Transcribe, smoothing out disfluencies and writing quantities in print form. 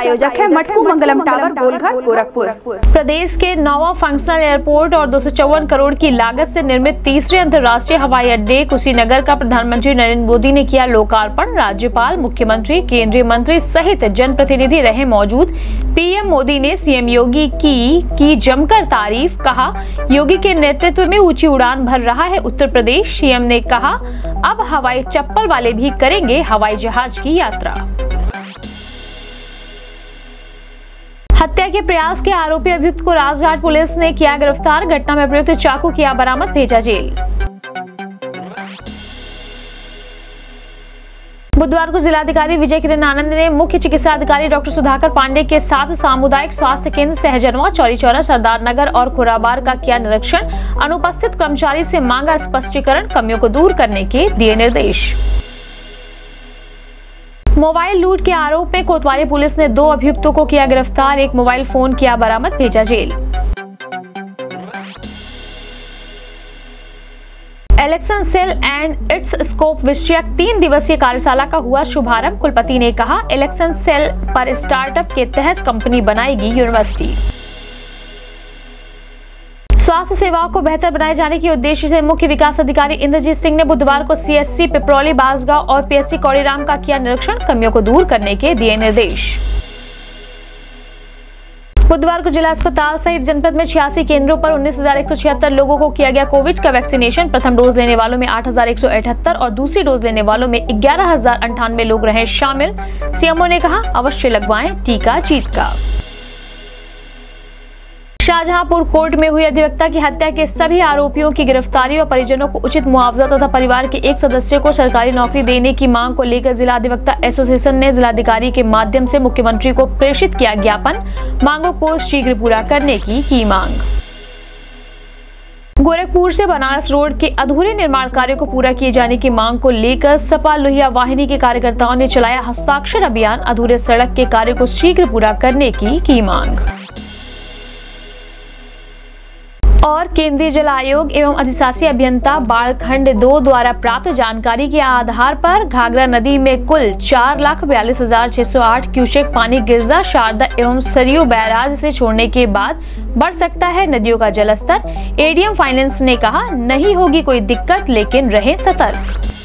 प्रायोजक है मटकू मंगलम टावर, गोलघर, गोरखपुर। प्रदेश के 9वां फंक्शनल एयरपोर्ट और 254 करोड़ की लागत से निर्मित तीसरे अंतर्राष्ट्रीय हवाई अड्डे कुशीनगर का प्रधानमंत्री नरेंद्र मोदी ने किया लोकार्पण। राज्यपाल, मुख्यमंत्री, केंद्रीय मंत्री सहित जनप्रतिनिधि रहे मौजूद। पीएम मोदी ने सीएम योगी की जमकर तारीफ, कहा योगी के नेतृत्व में ऊंची उड़ान भर रहा है उत्तर प्रदेश। सीएम ने कहा अब हवाई चप्पल वाले भी करेंगे हवाई जहाज की यात्रा। हत्या के प्रयास के आरोपी अभियुक्त को राजघाट पुलिस ने किया गिरफ्तार। घटना में प्रयुक्त चाकू किया बरामद, भेजा जेल। बुधवार को जिलाधिकारी विजय किरण आनंद ने मुख्य चिकित्सा अधिकारी डॉक्टर सुधाकर पांडे के साथ सामुदायिक स्वास्थ्य केंद्र सहजनवा, चौरी चौरा, सरदार नगर और खुराबार का किया निरीक्षण। अनुपस्थित कर्मचारी से मांगा स्पष्टीकरण, कमियों को दूर करने के दिए निर्देश। मोबाइल लूट के आरोप में कोतवाली पुलिस ने 2 अभियुक्तों को किया गिरफ्तार। एक मोबाइल फोन किया बरामद, भेजा जेल। Election cell and its scope विषयक 3 दिवसीय कार्यशाला का हुआ शुभारंभ। कुलपति ने कहा इलेक्शन सेल पर स्टार्टअप के तहत कंपनी बनाएगी यूनिवर्सिटी। स्वास्थ्य सेवाओं को बेहतर बनाए जाने के उद्देश्य से मुख्य विकास अधिकारी इंद्रजीत सिंह ने बुधवार को सीएससी पिपरौली, बांसगांव और पीएससी कौड़ीराम का किया निरीक्षण। कमियों को दूर करने के दिए निर्देश। बुधवार को जिला अस्पताल सहित जनपद में 86 केंद्रों पर 19,176 लोगों को किया गया कोविड का वैक्सीनेशन। प्रथम डोज लेने वालों में 8,178 और दूसरी डोज लेने वालों में 11,098 लोग रहे शामिल। सीएमओ ने कहा अवश्य लगवाएं टीका, जीत का। शाहजहांपुर कोर्ट में हुई अधिवक्ता की हत्या के सभी आरोपियों की गिरफ्तारी और परिजनों को उचित मुआवजा तथा परिवार के एक सदस्य को सरकारी नौकरी देने की मांग को लेकर जिला अधिवक्ता एसोसिएशन ने जिलाधिकारी के माध्यम से मुख्यमंत्री को प्रेषित किया ज्ञापन। मांगों को शीघ्र पूरा करने की मांग। गोरखपुर से बनारस रोड के अधूरे निर्माण कार्य को पूरा किए जाने की मांग को लेकर सपा लोहिया वाहिनी के कार्यकर्ताओं ने चलाया हस्ताक्षर अभियान। अधूरे सड़क के कार्य को शीघ्र पूरा करने की मांग। और केंद्रीय जल आयोग एवं अधिशासी अभियंता बाढ़खंड 2 द्वारा प्राप्त जानकारी के आधार पर घाघरा नदी में कुल 4,42,608 क्यूसेक पानी गिरजा, शारदा एवं सरयू बैराज से छोड़ने के बाद बढ़ सकता है नदियों का जलस्तर। एडीएम फाइनेंस ने कहा नहीं होगी कोई दिक्कत, लेकिन रहें सतर्क।